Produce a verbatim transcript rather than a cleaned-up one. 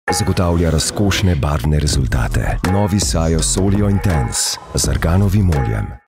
Zagotavlja razkošne barvne rezultate. Novi Sajo Solio Intense z arganovim oljem.